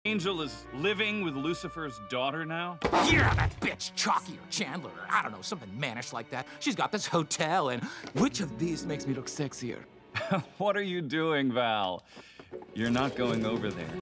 Angel is living with Lucifer's daughter now? Yeah, that bitch, Chalky or Chandler, or I don't know, something mannish like that. She's got this hotel, and which of these makes me look sexier? What are you doing, Val? You're not going over there.